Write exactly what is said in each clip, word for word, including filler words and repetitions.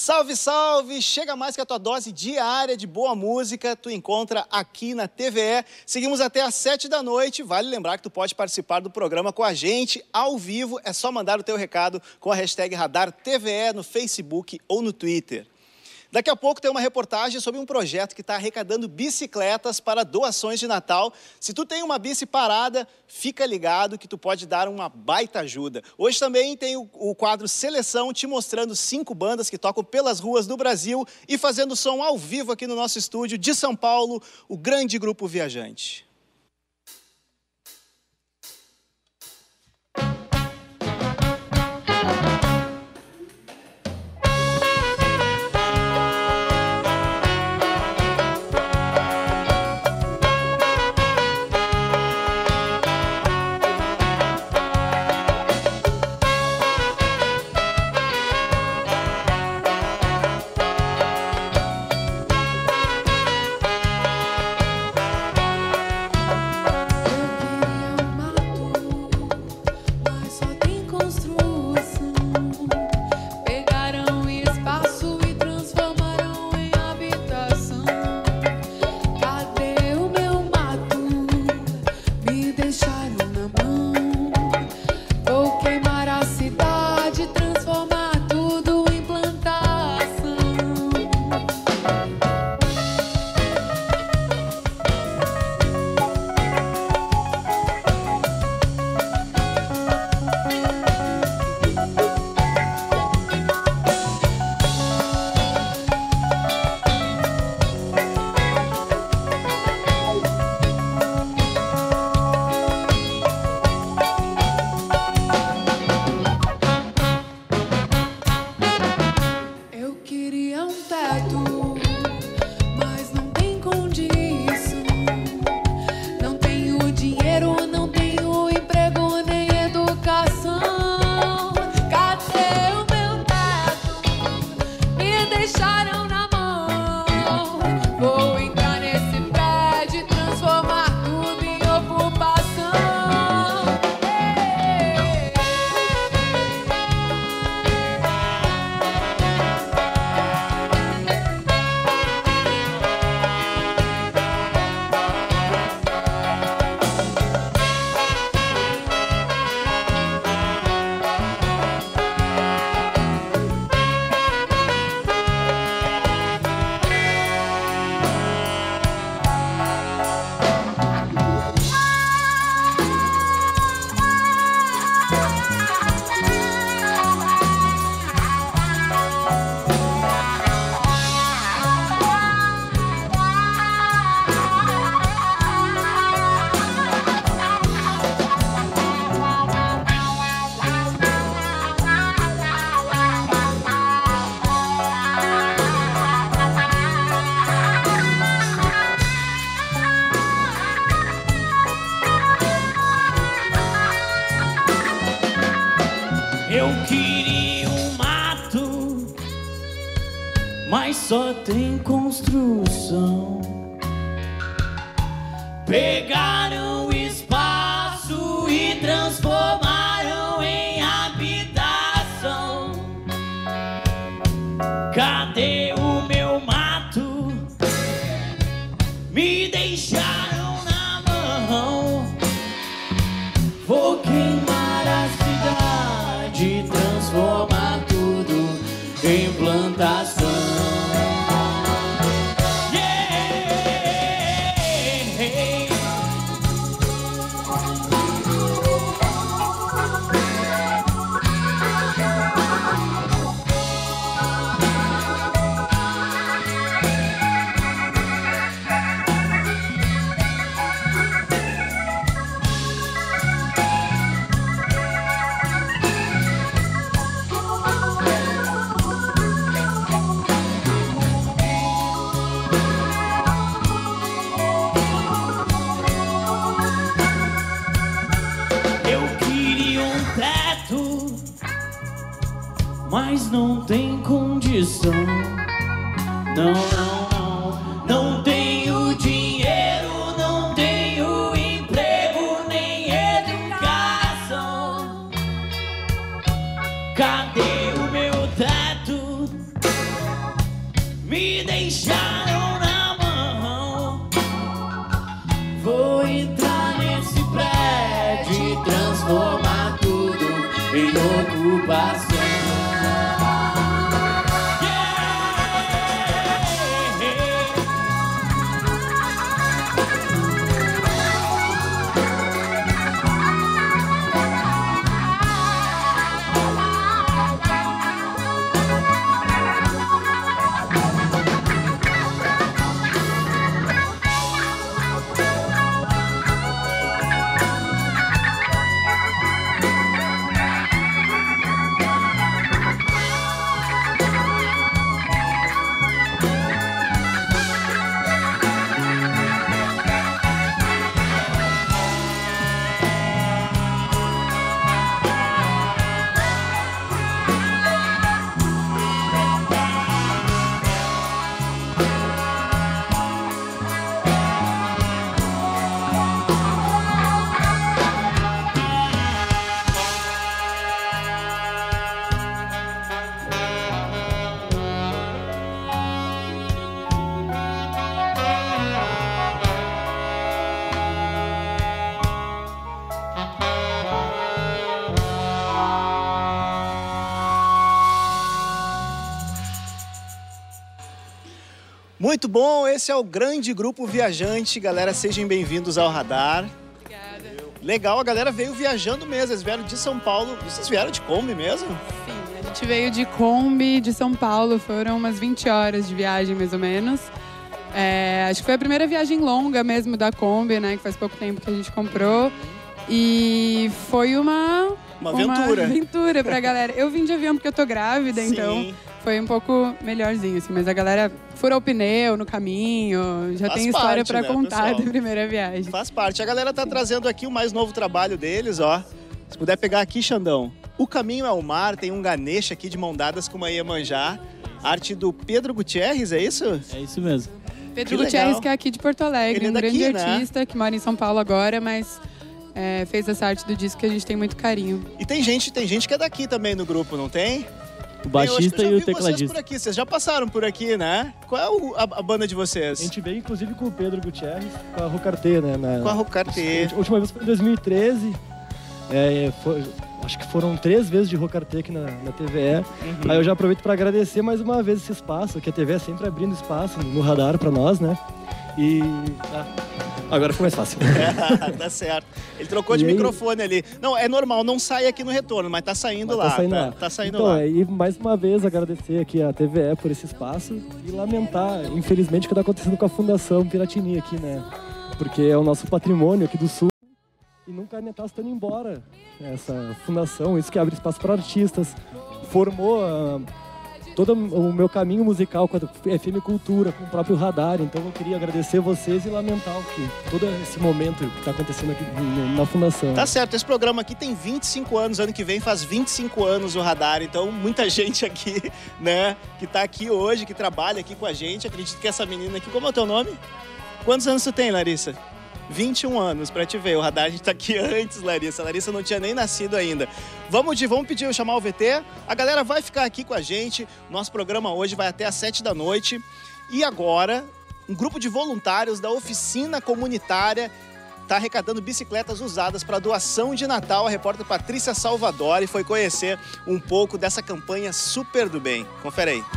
Salve, salve! Chega mais que a tua dose diária de boa música, tu encontra aqui na T V E. Seguimos até às sete da noite. Vale lembrar que tu pode participar do programa com a gente ao vivo. É só mandar o teu recado com a hashtag Radar T V E no Facebook ou no Twitter. Daqui a pouco tem uma reportagem sobre um projeto que está arrecadando bicicletas para doações de Natal. Se tu tem uma bici parada, fica ligado que tu pode dar uma baita ajuda. Hoje também tem o, o quadro Seleção, te mostrando cinco bandas que tocam pelas ruas do Brasil e fazendo som ao vivo aqui no nosso estúdio de São Paulo, o grande Grupo Viajante. Só tem construção. Pegaram o espaço e transformaram em habitação. Cadê o meu mato? Me deixaram na mão. Vou queimar a cidade, transformar tudo em plantação. Mas não tem condição. Não, não, não. Não tenho dinheiro, não tenho emprego, nem educação. Cadê o meu teto? Muito bom, esse é o grande grupo viajante. Galera, sejam bem-vindos ao Radar. Obrigada. Legal, a galera veio viajando mesmo, eles vieram de São Paulo. Vocês vieram de Kombi mesmo? Sim, a gente veio de Kombi de São Paulo, foram umas vinte horas de viagem mais ou menos. É, acho que foi a primeira viagem longa mesmo da Kombi, né, que faz pouco tempo que a gente comprou. E foi uma... Uma aventura. Uma aventura pra galera. Eu vim de avião porque eu tô grávida, Sim. então foi um pouco melhorzinho, assim. Mas a galera furou o pneu no caminho, já Faz tem história parte, pra né, contar pessoal? da primeira viagem. Faz parte. A galera tá trazendo aqui o mais novo trabalho deles, ó. Se puder pegar aqui, Xandão. O Caminho é o Mar, tem um Ganesha aqui de mão dadas com uma Iemanjá. Arte do Pedro Gutierrez, é isso? É isso mesmo. Pedro Que Gutierrez, legal. que é aqui de Porto Alegre, Ele é um daqui, grande né? artista que mora em São Paulo agora, mas é, fez essa arte do disco que a gente tem muito carinho. E tem gente, tem gente que é daqui também no grupo, não tem? O baixista eu acho que eu já e o vi vocês tecladista. por aqui, vocês já passaram por aqui, né? Qual é o- a, a banda de A vocês? gente veio, inclusive, com o Pedro Gutierrez, com a Rocarté, né? Na... Com a Rocarté. A última vez foi em dois mil e treze. É, foi- acho que foram três vezes de Rocarté aqui na, na T V E. Uhum. Aí eu já aproveito para agradecer mais uma vez esse espaço, que a T V E sempre abrindo espaço no radar para nós, né? E... ah, agora ficou mais fácil. Tá certo. Ele trocou de E aí- microfone ali. Não, é normal, não sai aqui no retorno, mas tá saindo Mas lá. tá saindo tá, lá. tá saindo então, lá. é, e mais uma vez agradecer aqui a T V E por esse espaço e lamentar, infelizmente, o que está acontecendo com a Fundação Piratini aqui, né? Porque é o nosso patrimônio aqui do Sul e nunca está estando embora essa fundação, isso que abre espaço para artistas, formou ah, todo o meu caminho musical com a F M Cultura, com o próprio Radar, então eu queria agradecer vocês e lamentar o que todo esse momento que está acontecendo aqui na fundação. Tá certo, esse programa aqui tem vinte e cinco anos, ano que vem faz vinte e cinco anos o Radar, então muita gente aqui, né, que tá aqui hoje, que trabalha aqui com a gente, acredito que essa menina aqui, como é o teu nome? Quantos anos tu tem, Larissa? vinte e um anos, pra te ver, o Radar a gente tá aqui antes, Larissa, a Larissa não tinha nem nascido ainda. Vamos de, vamos pedir, chamar o V T, a galera vai ficar aqui com a gente, nosso programa hoje vai até às sete da noite, e agora, um grupo de voluntários da oficina comunitária está arrecadando bicicletas usadas para doação de Natal. A repórter Patrícia Salvadori foi conhecer um pouco dessa campanha super do bem. Confere aí.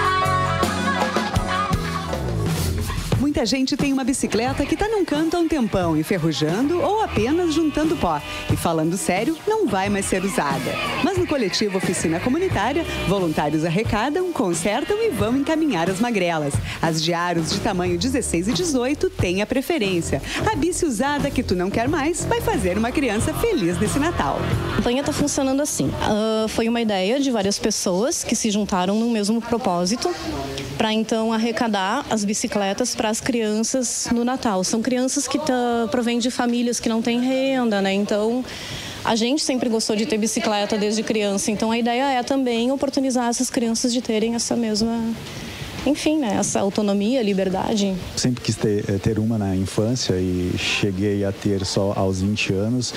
Muita gente tem uma bicicleta que está num canto há um tempão, enferrujando ou apenas juntando pó. E falando sério, não vai mais ser usada. Mas no coletivo Oficina Comunitária, voluntários arrecadam, consertam e vão encaminhar as magrelas. As de aros de tamanho dezesseis e dezoito têm a preferência. A bici usada que tu não quer mais vai fazer uma criança feliz nesse Natal. A campanha está funcionando assim. Uh, foi uma ideia de várias pessoas que se juntaram no mesmo propósito para então arrecadar as bicicletas para as crianças no Natal. São crianças que tá, provêm de famílias que não têm renda, né? Então, a gente sempre gostou de ter bicicleta desde criança. Então, a ideia é também oportunizar essas crianças de terem essa mesma... Enfim, né, essa autonomia, liberdade. Sempre quis ter, ter uma na infância e cheguei a ter só aos vinte anos.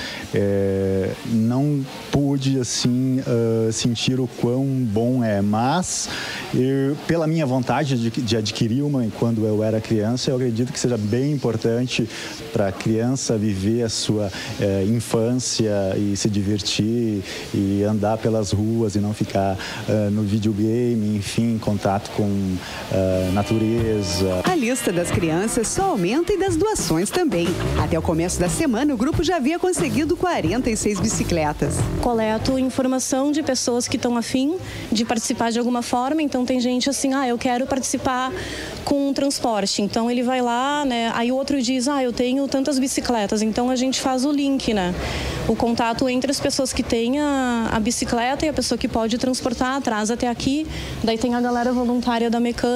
É, não pude, assim, uh, sentir o quão bom é, mas eu, pela minha vontade de, de adquirir uma quando eu era criança, eu acredito que seja bem importante para a criança viver a sua é, infância e se divertir e andar pelas ruas e não ficar uh, no videogame, enfim, em contato com Uh, natureza. A lista das crianças só aumenta e das doações também. Até o começo da semana, o grupo já havia conseguido quarenta e seis bicicletas. Coleto informação de pessoas que estão afim de participar de alguma forma. Então, tem gente assim, ah, eu quero participar com transporte. Então, ele vai lá, né? Aí o outro diz, ah, eu tenho tantas bicicletas. Então, a gente faz o link, né? O contato entre as pessoas que têm a, a bicicleta e a pessoa que pode transportar, traz até aqui. Daí tem a galera voluntária da mecânica.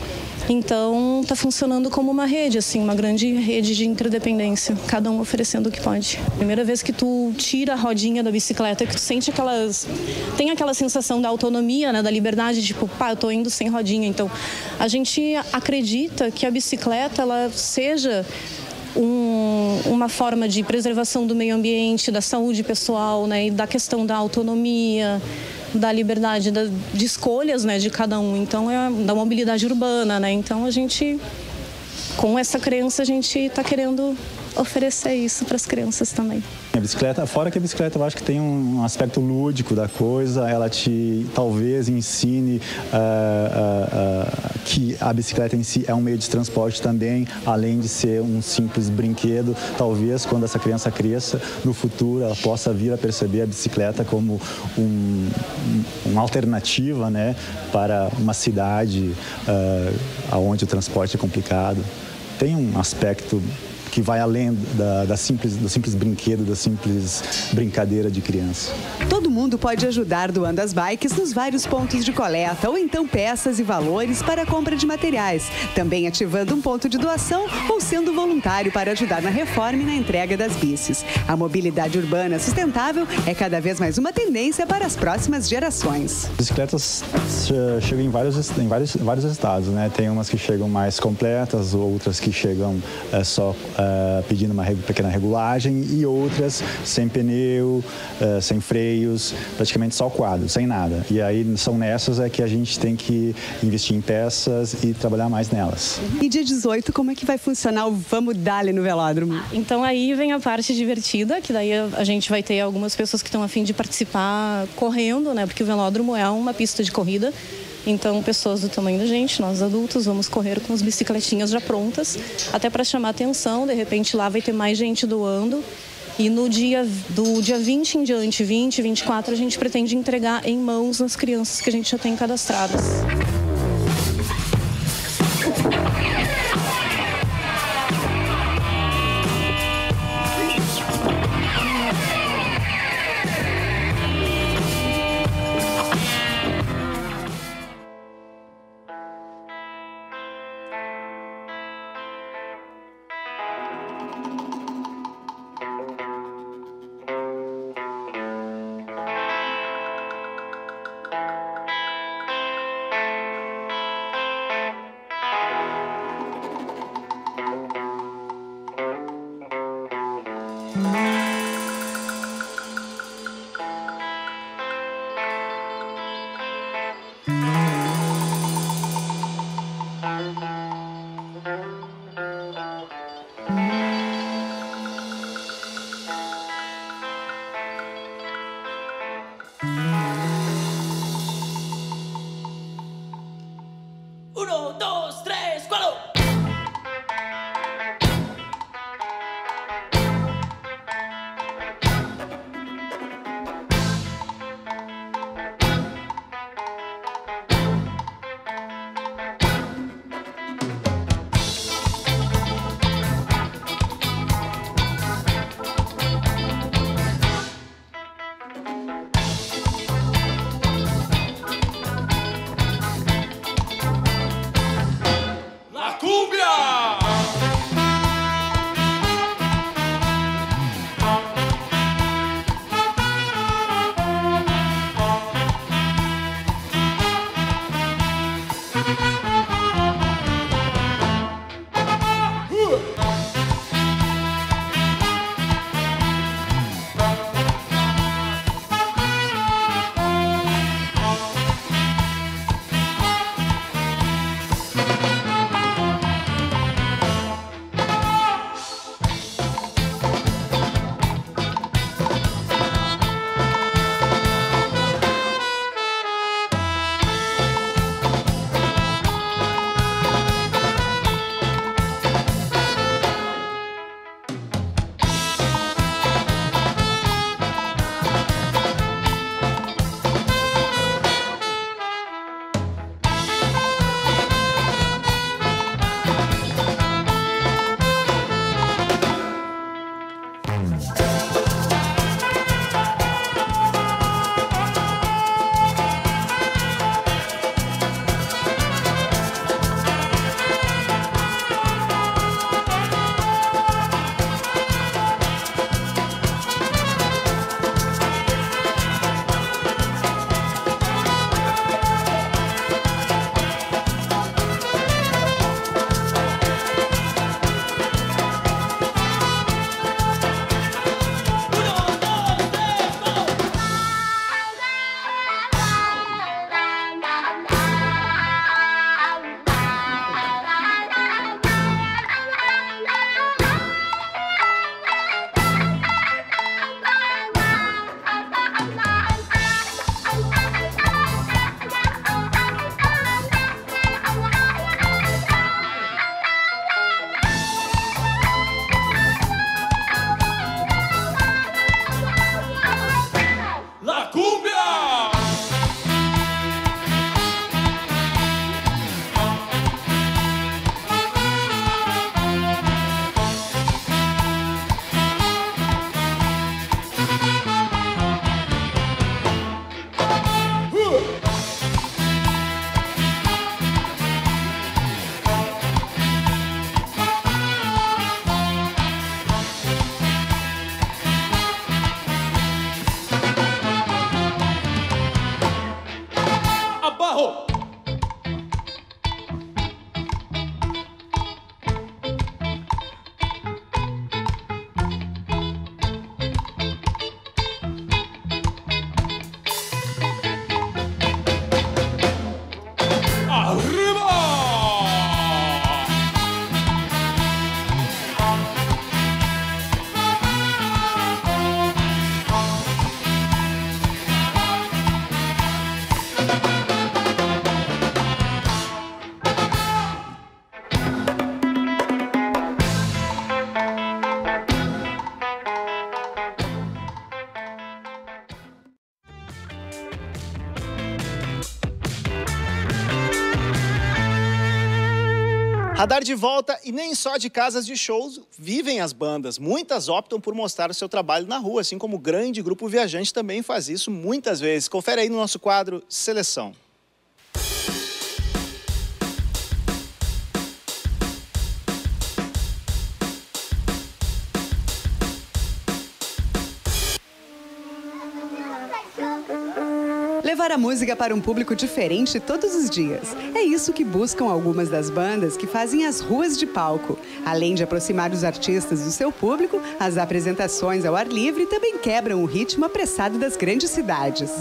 Então, está funcionando como uma rede, assim, uma grande rede de interdependência, cada um oferecendo o que pode. Primeira vez que tu tira a rodinha da bicicleta, que tu sente aquelas... Tem aquela sensação da autonomia, né, da liberdade, tipo, pá, eu tô indo sem rodinha. Então, a gente acredita que a bicicleta, ela seja... Um, uma forma de preservação do meio ambiente, da saúde pessoal, né, e da questão da autonomia, da liberdade da, de escolhas, né, de cada um. Então, é da mobilidade urbana, né? Então, a gente, com essa crença, a gente está querendo oferecer isso para as crianças também. A bicicleta, fora que a bicicleta eu acho que tem um aspecto lúdico da coisa, ela te talvez ensine uh, uh, uh, que a bicicleta em si é um meio de transporte também, além de ser um simples brinquedo. Talvez quando essa criança cresça, no futuro ela possa vir a perceber a bicicleta como um, um, uma alternativa, né, para uma cidade uh, onde o transporte é complicado. Tem um aspecto que vai além da, da simples, do simples brinquedo, da simples brincadeira de criança. Todo mundo pode ajudar doando as bikes nos vários pontos de coleta ou então peças e valores para a compra de materiais, também ativando um ponto de doação ou sendo voluntário para ajudar na reforma e na entrega das bicis. A mobilidade urbana sustentável é cada vez mais uma tendência para as próximas gerações. Bicicletas chegam em vários, em vários, vários estados, né? Tem umas que chegam mais completas, outras que chegam é, só Uh, pedindo uma pequena regulagem e outras sem pneu, uh, sem freios, praticamente só quadro, sem nada. E aí são nessas é que a gente tem que investir em peças e trabalhar mais nelas. E dia dezoito, como é que vai funcionar o Vamos Dali no velódromo? Então aí vem a parte divertida, que daí a gente vai ter algumas pessoas que estão a fim de participar correndo, né? Porque o velódromo é uma pista de corrida. Então, pessoas do tamanho da gente, nós adultos, vamos correr com as bicicletinhas já prontas, até para chamar atenção. De repente, lá vai ter mais gente doando. E no dia do dia vinte em diante, vinte, vinte e quatro, a gente pretende entregar em mãos nas crianças que a gente já tem cadastradas. Uno, dos, tres, cuatro. Radar de volta e nem só de casas de shows vivem as bandas. Muitas optam por mostrar o seu trabalho na rua, assim como o grande Grupo Viajante também faz isso muitas vezes. Confere aí no nosso quadro Seleção. Levar a música para um público diferente todos os dias. É isso que buscam algumas das bandas que fazem as ruas de palco. Além de aproximar os artistas do seu público, as apresentações ao ar livre também quebram o ritmo apressado das grandes cidades.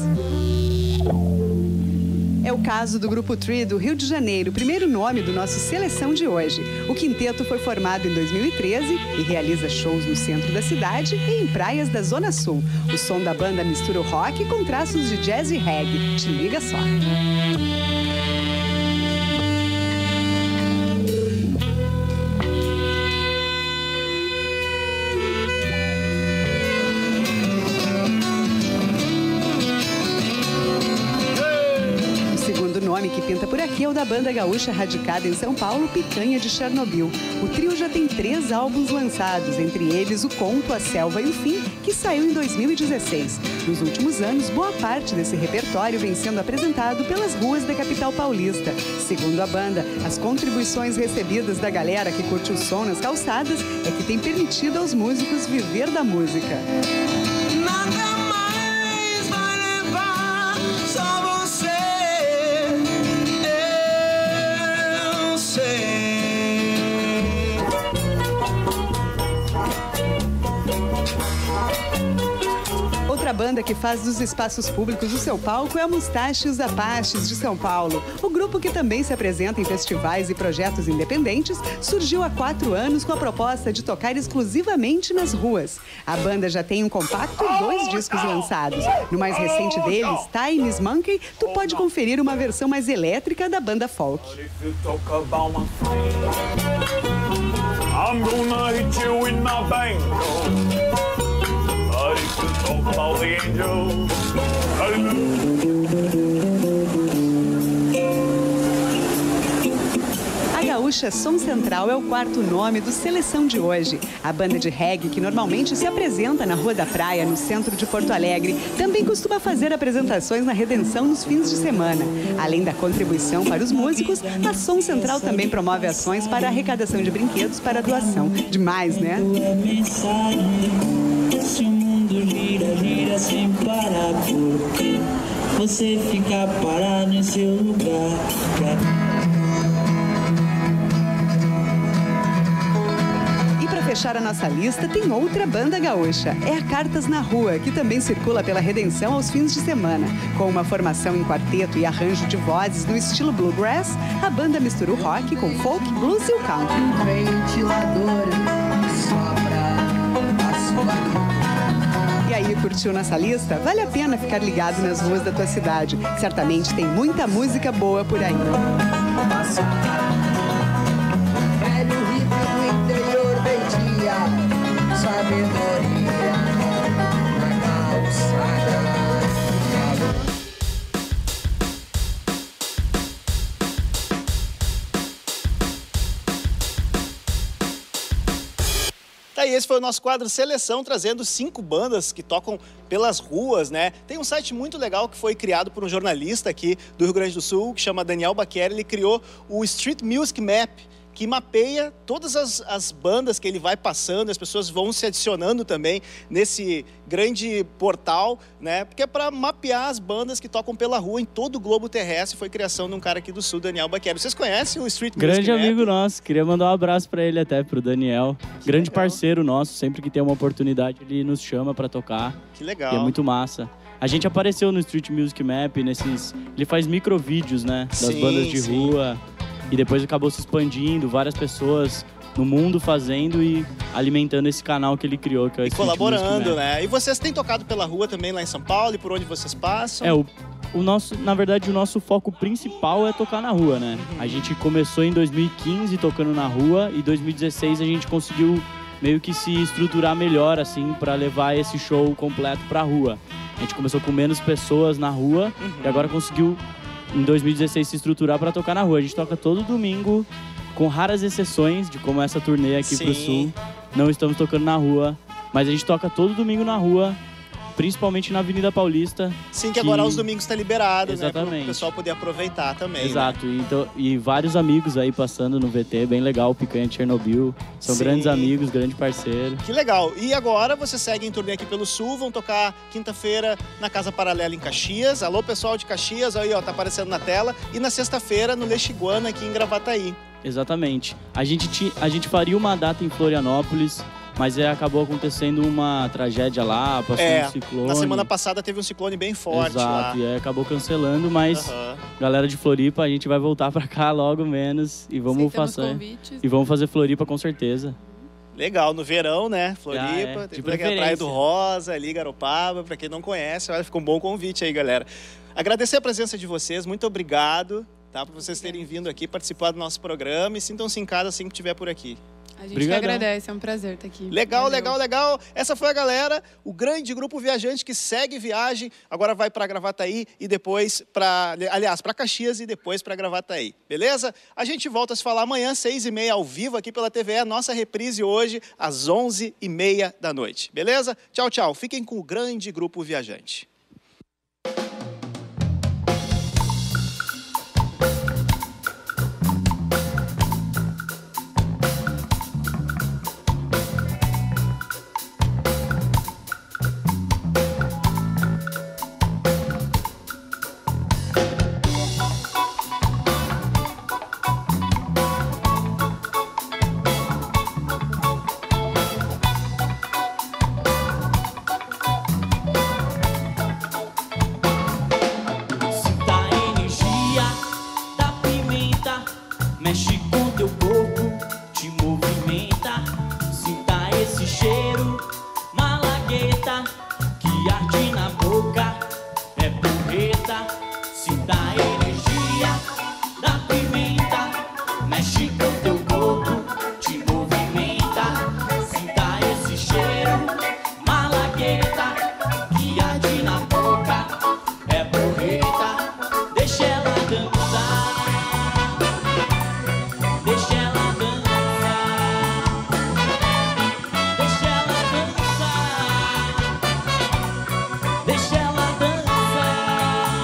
É o caso do Grupo Tree do Rio de Janeiro, primeiro nome do nosso Seleção de hoje. O quinteto foi formado em dois mil e treze e realiza shows no centro da cidade e em praias da Zona Sul. O som da banda mistura o rock com traços de jazz e reggae. Te liga só. O nome que pinta por aqui é o da banda gaúcha radicada em São Paulo, Picanha de Chernobyl. O trio já tem três álbuns lançados, entre eles O Conto, A Selva e o Fim, que saiu em dois mil e dezesseis. Nos últimos anos, boa parte desse repertório vem sendo apresentado pelas ruas da capital paulista. Segundo a banda, as contribuições recebidas da galera que curte o som nas calçadas é que tem permitido aos músicos viver da música. Nada mais vai levar, só você. Outra banda que faz dos espaços públicos o seu palco é a Mustache e os Apaches de São Paulo. O grupo, que também se apresenta em festivais e projetos independentes, surgiu há quatro anos com a proposta de tocar exclusivamente nas ruas. A banda já tem um compacto e dois discos lançados. No mais recente deles, Time's Monkey, tu pode conferir uma versão mais elétrica da banda folk. I'm gonna hit you in my banjo. But if you talk about the angel, a gaúcha Som Central é o quarto nome do Seleção de hoje. A banda de reggae, que normalmente se apresenta na Rua da Praia, no centro de Porto Alegre, também costuma fazer apresentações na Redenção nos fins de semana. Além da contribuição para os músicos, a Som Central também promove ações para arrecadação de brinquedos para doação. Demais, né? Se o mundo gira, gira sem parar, porque você fica parado em seu lugar. E para fechar a nossa lista, tem outra banda gaúcha. É a Cartas na Rua, que também circula pela Redenção aos fins de semana. Com uma formação em quarteto e arranjo de vozes no estilo bluegrass, a banda mistura o rock com folk, blues e o country. Ventilador sopra a sua. E aí, curtiu nossa lista? Vale a pena ficar ligado nas ruas da tua cidade. Certamente tem muita música boa por aí. Velho rico do interior vendia sabedoria na calçada. E esse foi o nosso quadro Seleção, trazendo cinco bandas que tocam pelas ruas, né? Tem um site muito legal que foi criado por um jornalista aqui do Rio Grande do Sul, que chama Daniel Baquer. Ele criou o Street Music Map, que mapeia todas as, as bandas que ele vai passando, as pessoas vão se adicionando também nesse grande portal, né? Porque é para mapear as bandas que tocam pela rua em todo o globo terrestre. Foi criação de um cara aqui do Sul, Daniel Baquer. Vocês conhecem o Street Music Map? Grande amigo nosso, queria mandar um abraço para ele até, pro Daniel. Que grande legal. Parceiro nosso, sempre que tem uma oportunidade ele nos chama para tocar. Que legal. E é muito massa. A gente apareceu no Street Music Map, nesses... Ele faz microvídeos, né? Das sim, bandas de sim. rua. E depois acabou se expandindo, várias pessoas no mundo fazendo e alimentando esse canal que ele criou, que é o E colaborando, né? E vocês têm tocado pela rua também lá em São Paulo e por onde vocês passam? É, o, o nosso, na verdade, o nosso foco principal é tocar na rua, né? Uhum. A gente começou em dois mil e quinze tocando na rua e em dois mil e dezesseis a gente conseguiu meio que se estruturar melhor, assim, para levar esse show completo pra rua. A gente começou com menos pessoas na rua uhum. e agora conseguiu, em dois mil e dezesseis, se estruturar para tocar na rua. A gente toca todo domingo com raras exceções de como essa turnê aqui Sim. pro Sul, não estamos tocando na rua, mas a gente toca todo domingo na rua, principalmente na Avenida Paulista. Sim, que agora que- aos domingos tá liberado, né? Para o Exatamente. pessoal poder aproveitar também. Exato, então, e vários amigos aí passando no V T, bem legal, Picanha de Chernobyl. São Sim. grandes amigos, grande parceiro. Que legal. E agora você segue em turnê aqui pelo Sul, vão tocar quinta-feira na Casa Paralela em Caxias. Alô, pessoal de Caxias, aí ó, tá aparecendo na tela. E na sexta-feira no Lexiguana aqui em Gravataí. Exatamente. A gente, ti- a gente faria uma data em Florianópolis, mas é, acabou acontecendo uma tragédia lá, passou É, um ciclone. na semana passada teve um ciclone bem forte Exato, lá. e aí acabou cancelando, mas Aham. galera de Floripa, a gente vai voltar pra cá logo menos e vamos Aceitamos fazer convites. e vamos fazer Floripa com certeza. Legal, no verão, né? Floripa, Ah, é, tem de toda aquela Praia do preferência. Rosa, ali, Garopaba, pra quem não conhece, olha, fica um bom convite aí, galera. Agradecer a presença de vocês, muito obrigado, tá? Por vocês terem vindo aqui participar do nosso programa e sintam-se em casa assim que estiver por aqui. A gente que Obrigadão. agradece, é um prazer estar aqui. Legal, Valeu. legal, legal. Essa foi a galera, o grande grupo viajante que segue viagem, agora vai para Gravataí e depois para, aliás, para Caxias e depois para Gravataí, beleza? A gente volta a se falar amanhã, seis e meia, ao vivo aqui pela T V E, nossa reprise hoje às onze e meia da noite, beleza? Tchau, tchau. Fiquem com o grande grupo viajante. Sinta a energia da pimenta, mexe com teu corpo, te movimenta. Sinta esse cheiro, malagueta, que arde na boca, é porreta. Sinta a energia da pimenta, mexe com teu corpo, te movimenta. Sinta esse cheiro, malagueta, que arde na boca, é porreta. Deixa ela dançar, deixa ela dançar, deixa ela dançar, deixa ela dançar.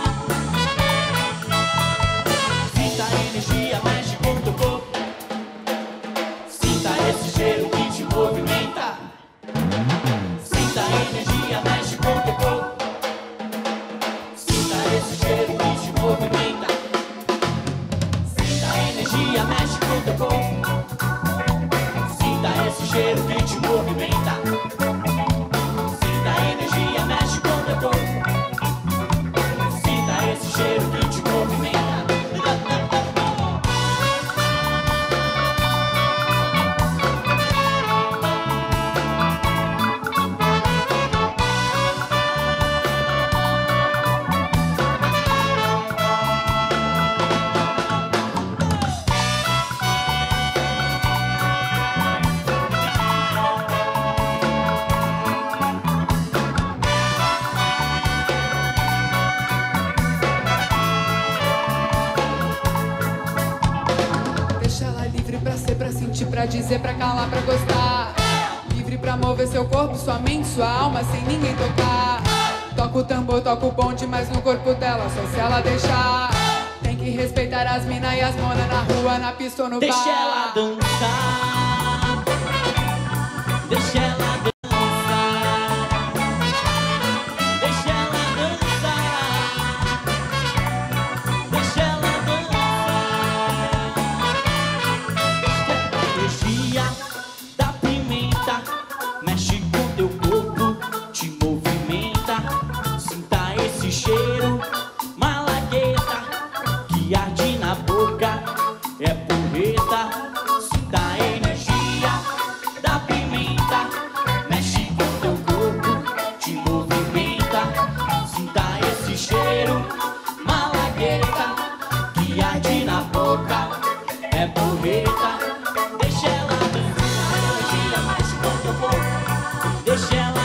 Sinta a energia, mexe com teu corpo, sinta esse cheiro que te movimenta. Sinta a energia, mexe com teu corpo, sinta esse cheiro que te movimenta. Sinta a energia, mexe com teu corpo, sinta esse cheiro que te movimenta. Sinta a energia, mexe com teu corpo, sinta esse cheiro que te movimenta. Deixa ela livre pra ser, pra sentir, pra dizer, pra calar, pra gostar. Livre pra mover seu corpo, sua mente, sua alma, sem ninguém tocar. Toca o tambor, toca o bonde, mas no corpo dela, só se ela deixar. Tem que respeitar as mina e as mona na rua, na pista ou no bar. Deixa ela dançar, deixa ela dançar, deixa ela dançar, deixa ela dançar. Energia da pimenta, mexe com teu corpo, te movimenta. Sinta esse cheiro, malagueta, que arde na boca, é porreta. Sinta a energia da pimenta, mexe com teu corpo, te movimenta. Sinta esse cheiro, malagueta, que arde na boca, é porreta. Deixa ela dançar, energia mexe com teu corpo, deixa ela